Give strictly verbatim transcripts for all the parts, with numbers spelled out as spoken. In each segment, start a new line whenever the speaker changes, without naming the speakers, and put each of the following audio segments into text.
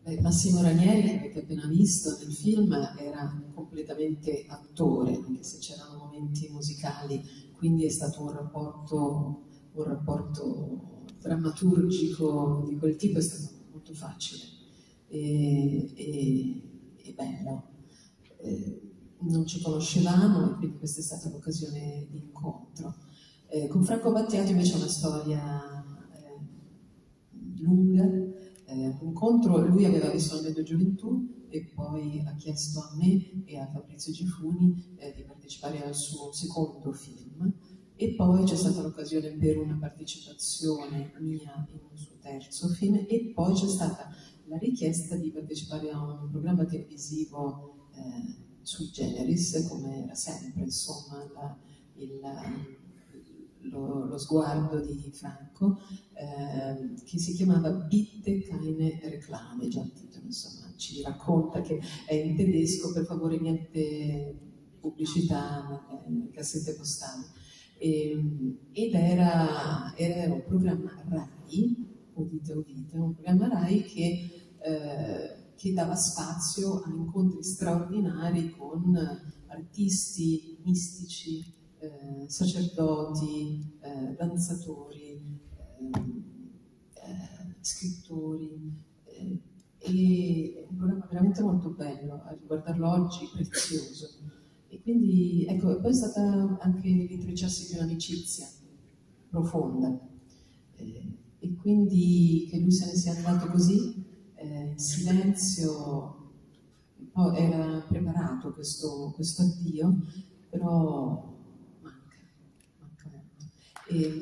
Beh, Massimo Ranieri, che avete appena visto nel film, era completamente attore, anche se c'erano momenti musicali, quindi è stato un rapporto, un rapporto drammaturgico di quel tipo, è stato molto facile e, e, e bello. Eh, non ci conoscevamo e quindi questa è stata l'occasione di incontro. Eh, con Franco Battiato invece è una storia eh, lunga. Eh, incontro, lui aveva visto la Medio Gioventù e poi ha chiesto a me e a Fabrizio Gifuni eh, di partecipare al suo secondo film, e poi c'è stata l'occasione per una partecipazione mia in un suo terzo film, e poi c'è stata la richiesta di partecipare a un programma televisivo eh, sui generis, come era sempre, insomma, la, il, lo, lo sguardo di Franco, eh, che si chiamava Bitte keine Reklame, già il titolo, insomma, ci racconta che è in tedesco, per favore niente pubblicità nelle cassette postali. E, ed era, era un programma RAI, udite udite, un programma RAI che Eh, che dava spazio a incontri straordinari con artisti mistici, eh, sacerdoti, eh, danzatori, eh, eh, scrittori, eh, e è un programma veramente molto bello, a riguardarlo oggi prezioso. E quindi, ecco, poi è stata anche l'intrecciarsi di un'amicizia profonda, eh, e quindi che lui se ne sia andato così, Eh, in silenzio, poi era preparato questo, questo addio, però manca, manca molto. E,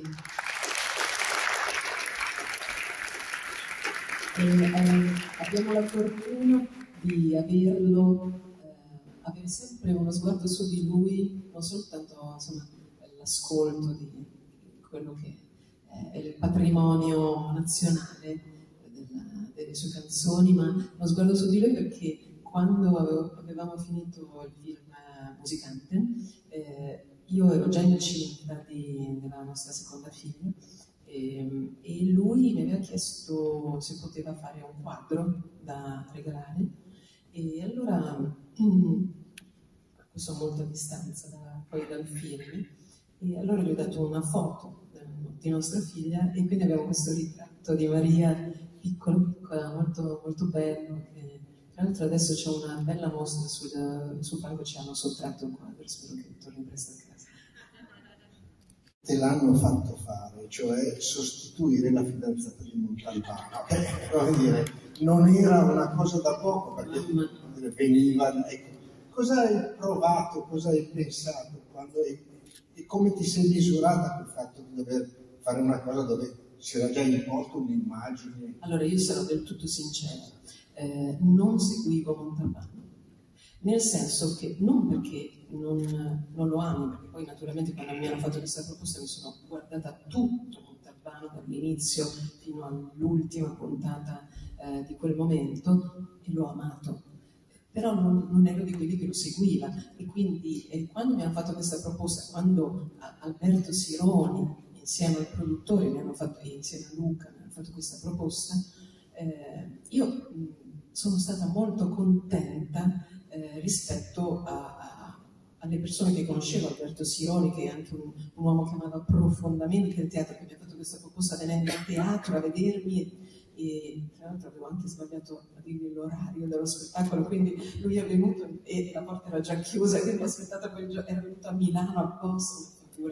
e, eh, abbiamo la fortuna di averlo, eh, avere sempre uno sguardo su di lui, non soltanto insomma, l'ascolto di, di quello che è il patrimonio nazionale delle sue canzoni, ma uno sguardo su di lui, perché quando avevamo finito il film Musicante, eh, io ero già incinta di, della nostra seconda figlia, e, e lui mi aveva chiesto se poteva fare un quadro da regalare, e allora, mm, questo a molta distanza da, poi dal film, e allora gli ho dato una foto di nostra figlia, e quindi abbiamo questo ritratto di Maria piccolo, piccola, molto, molto bello. E, tra l'altro adesso c'è una bella mostra sul, su Franco, ci hanno sottratto un quadro, spero che torni presto a casa.
Te l'hanno fatto fare, cioè sostituire la fidanzata di Montalbano. Eh, come dire, non era una cosa da poco, perché dire, veniva... Ecco, cosa hai provato, cosa hai pensato, quando hai, e come ti sei misurata col fatto di dover fare una cosa dove si era già imposto un'immagine?
Allora, io sarò del tutto sincera, eh, non seguivo Montalbano, nel senso che non perché non, non lo amo, perché poi naturalmente quando mi hanno fatto questa proposta mi sono guardata tutto Montalbano dall'inizio fino all'ultima puntata eh, di quel momento, e l'ho amato, però non, non ero di quelli che lo seguiva, e quindi eh, quando mi hanno fatto questa proposta, quando Alberto Sironi insieme al produttore mi hanno fatto, e insieme a Luca mi hanno fatto questa proposta, eh, io mh, sono stata molto contenta eh, rispetto a, a, alle persone che conoscevo. Alberto Sironi, che è anche un, un uomo che amava profondamente il teatro, che mi ha fatto questa proposta venendo a teatro a vedermi, e, e tra l'altro avevo anche sbagliato a dirgli l'orario dello spettacolo, quindi lui è venuto e la porta era già chiusa, quindi ho aspettato quel giorno, era venuto a Milano apposta,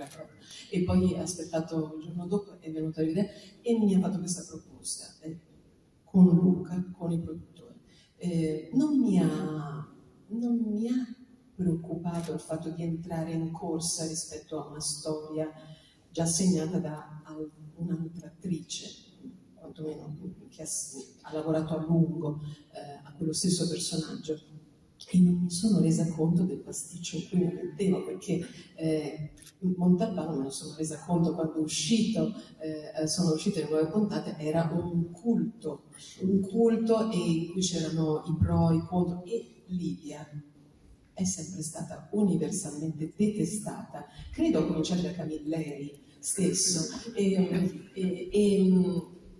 e poi ha aspettato il giorno dopo, è venuto a vedere e mi ha fatto questa proposta eh, con Luca, con i produttori. Eh, non, mi ha, non mi ha preoccupato il fatto di entrare in corsa rispetto a una storia già segnata da un'altra attrice, quantomeno che ha, ha lavorato a lungo eh, a quello stesso personaggio. E non mi sono resa conto del pasticcio in cui mi mettevo, perché eh, Montalbano, me ne sono resa conto quando uscito, eh, sono uscite le nuove puntate, era un culto, un culto e in cui c'erano i pro, i contro, e Lidia è sempre stata universalmente detestata, credo a cominciare da Camilleri stesso, e, e, e,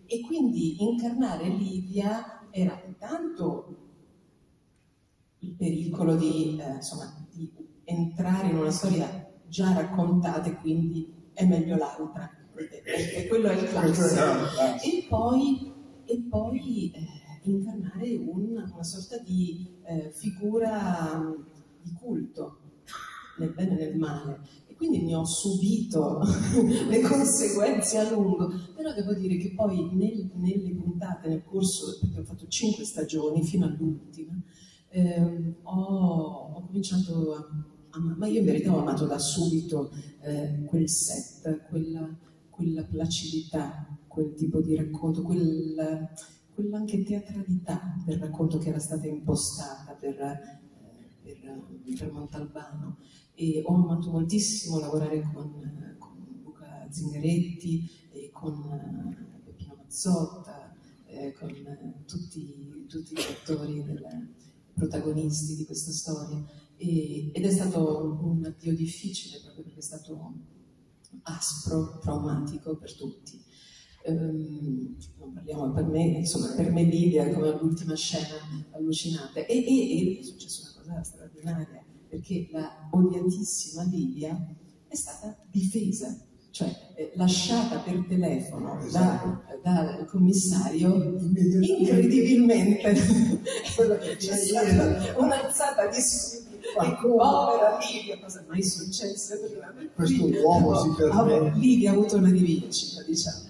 e quindi incarnare Livia era intanto il pericolo di, eh, insomma, di entrare in una storia già raccontata e quindi è meglio l'altra, e, e quello è il classico. E poi, e poi eh, incarnare un, una sorta di eh, figura di culto, nel bene e nel male. E quindi ne ho subito le conseguenze a lungo. Però devo dire che poi nel, nelle puntate, nel corso, perché ho fatto cinque stagioni fino all'ultima, ehm, ho, ho cominciato a, a... Ma io in verità ho amato da subito eh, quel set, quella, quella placidità, quel tipo di racconto, quel... quella anche teatralità del racconto che era stata impostata per, per, per Montalbano. E ho amato moltissimo lavorare con, con Luca Zingaretti, e con Peppino Mazzotta, eh, con tutti, tutti gli attori, del, protagonisti di questa storia. E, ed è stato un addio difficile, proprio perché è stato aspro, traumatico per tutti. Um, non parliamo per me, insomma, per me Livia come l'ultima scena allucinante, e, e, e è successa una cosa straordinaria, perché la odiatissima Livia è stata difesa, cioè eh, lasciata per telefono da, dal commissario incredibilmente. C'è stata un'alzata di subito. E povera Livia, cosa mai successe prima?
Questo uomo si permette.
Livia ha avuto una rivincita, diciamo.